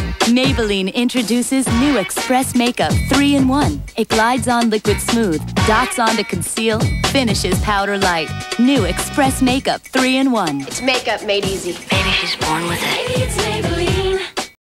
Maybelline introduces new Express Makeup 3-in-1. It glides on liquid smooth, dots on to conceal, finishes powder light. New Express Makeup 3-in-1. It's makeup made easy. Maybe she's born with it. Maybe it's Maybelline.